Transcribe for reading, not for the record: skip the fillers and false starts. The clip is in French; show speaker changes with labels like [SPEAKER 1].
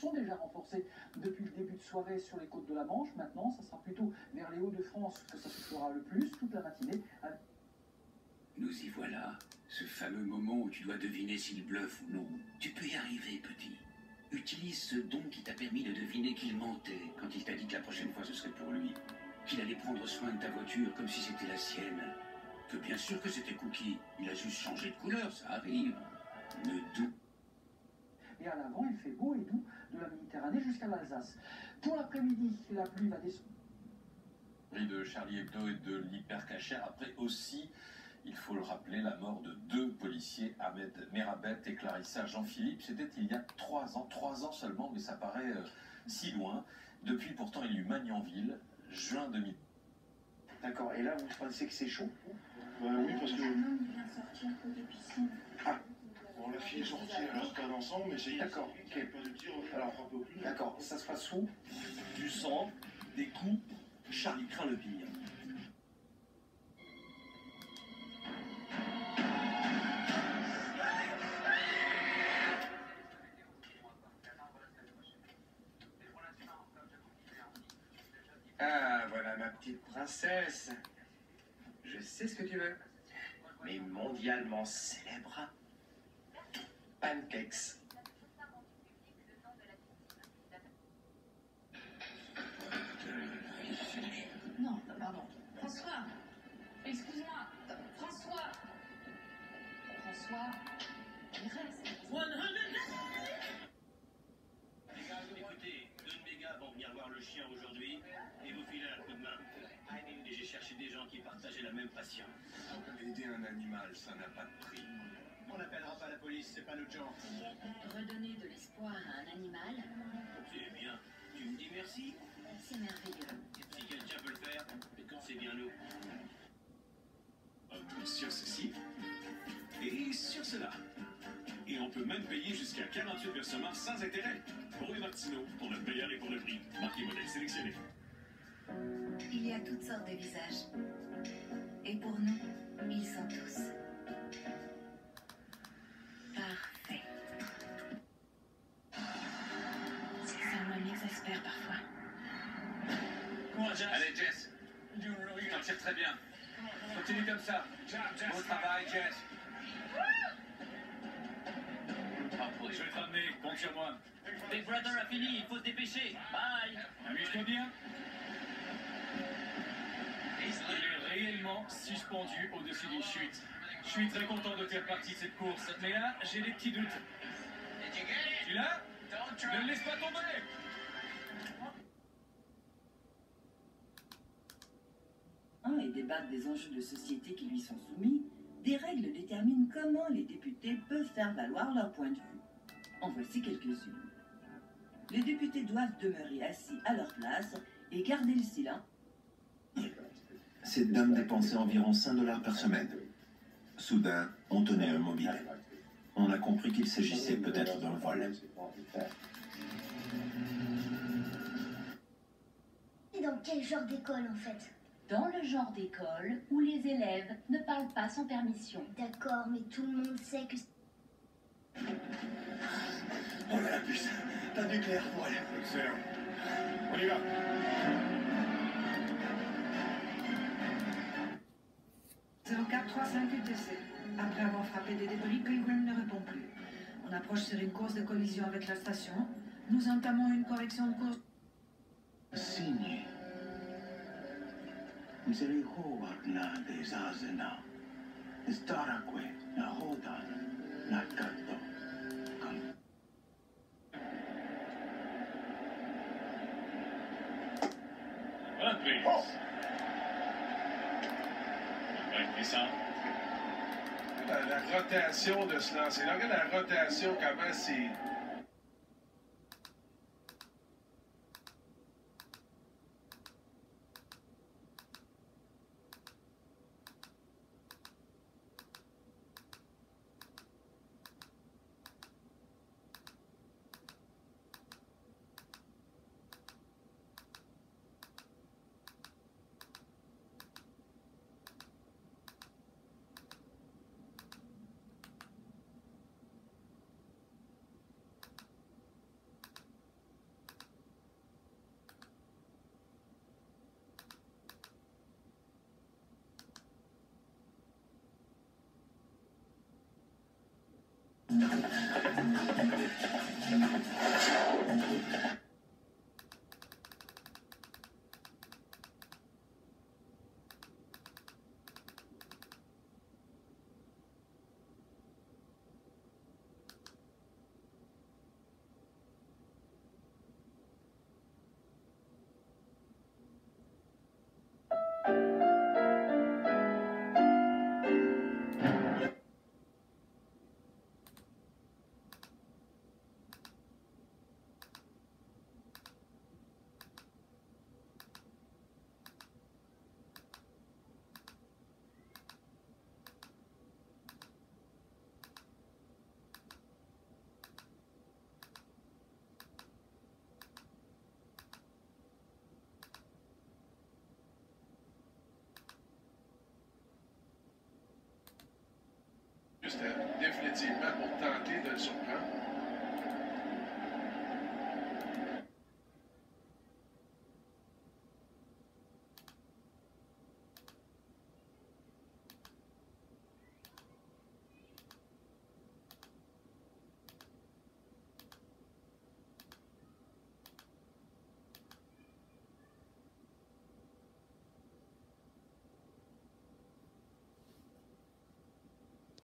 [SPEAKER 1] sont déjà renforcées depuis le début de soirée sur les côtes de la Manche. Maintenant, ça sera plutôt vers les Hauts-de-France que ça soufflera le plus, toute la matinée.
[SPEAKER 2] Nous y voilà, ce fameux moment où tu dois deviner s'il bluffe ou non. Tu peux y arriver, petit. Utilise ce don qui t'a permis de deviner qu'il mentait quand il t'a dit que la prochaine fois ce serait pour lui. Qu'il allait prendre soin de ta voiture comme si c'était la sienne. Que bien sûr que c'était Cookie, il a juste changé de couleur, ça arrive. Ne doute.
[SPEAKER 1] Et à l'avant, il fait beau et doux de la Méditerranée jusqu'à l'Alsace. Pour l'après-midi, la pluie va descendre.
[SPEAKER 3] De Charlie Hebdo et de l'hypercachère. Après aussi, il faut le rappeler, la mort de 2 policiers, Ahmed Merabet et Clarissa Jean-Philippe. C'était il y a 3 ans seulement, mais ça paraît si loin. Depuis, pourtant, il y a eu Magnanville, juin 2000.
[SPEAKER 1] D'accord, et là, vous pensez que c'est chaud?
[SPEAKER 4] Oui, parce que...
[SPEAKER 5] Il vient de sortir côté piscine.
[SPEAKER 1] Ah,
[SPEAKER 4] Bon, la fille est sortie à leur cas d'ensemble, mais c'est...
[SPEAKER 1] d'accord, ok.
[SPEAKER 4] Pas de tir,
[SPEAKER 1] Alors,
[SPEAKER 4] frappe au plus.
[SPEAKER 1] d'accord, ça se passe où?
[SPEAKER 6] Du sang, des coups, Charlie craint le pire.
[SPEAKER 7] Ah, voilà ma petite princesse. Je sais ce que tu veux. Mais mondialement célèbre. Pancakes.
[SPEAKER 5] Non, pardon. François. Excuse-moi. François. François. Il reste.
[SPEAKER 6] Les gars, écoutez, 2 de mes gars vont venir voir le chien aujourd'hui et vous filer un coup de main. Et j'ai cherché des gens qui partageaient la même passion.
[SPEAKER 3] Aider un animal, ça n'a pas de prix.
[SPEAKER 6] On n'appellera pas la police, c'est pas notre genre.
[SPEAKER 8] Redonner de l'espoir à un animal,
[SPEAKER 6] C'est bien. Tu me dis merci.
[SPEAKER 8] c'est merveilleux.
[SPEAKER 6] Si quelqu'un peut le faire, c'est bien nous.
[SPEAKER 9] Sur ceci et sur cela. Et on peut même payer jusqu'à 48 versements sans intérêt. Pour les Martineau, pour le meilleur et pour le prix. Marqué modèle sélectionné.
[SPEAKER 8] Il y a toutes sortes de visages. Et pour nous, ils sont tous parfaits. Ça m'exaspère parfois.
[SPEAKER 2] Allez, Jess. Tu t'en tires très bien. Continue comme ça. Bon travail, Jess.
[SPEAKER 9] Je vais te ramener, compte sur moi.
[SPEAKER 6] Big Brother a fini, il faut se dépêcher. Bye.
[SPEAKER 9] Amuse-toi bien. Il est réellement suspendu au-dessus d'une chute. Je suis très content de faire partie de cette course, mais là, j'ai des petits doutes. Tu l'as? Ne le laisse pas tomber!
[SPEAKER 10] Et débattre des enjeux de société qui lui sont soumis, des règles déterminent comment les députés peuvent faire valoir leur point de vue. En voici quelques-unes. Les députés doivent demeurer assis à leur place et garder le silence.
[SPEAKER 11] Cette dame dépensait environ $5 par semaine. Soudain, on tenait un mobile. On a compris qu'il s'agissait peut-être d'un vol.
[SPEAKER 5] Et dans quel genre d'école en fait?
[SPEAKER 8] Dans le genre d'école où les élèves ne parlent pas sans permission.
[SPEAKER 5] D'accord, mais tout le monde sait que...
[SPEAKER 4] Oh là la puce, t'as du clair pour elle.
[SPEAKER 3] Excellent. On y va.
[SPEAKER 12] 0435 UTC. Après avoir frappé des débris, Pilgrim ne répond plus. On approche sur une course de collision avec la station. Nous entamons une correction de course.
[SPEAKER 11] Signe. Misericordia la desazena. Staraque la hodan la cato.
[SPEAKER 9] Voilà, please. Ouais, ça.
[SPEAKER 3] La rotation de se lancer. Là, regarde la rotation, comment c'est...
[SPEAKER 13] C'était définitivement pour tenter de le surprendre.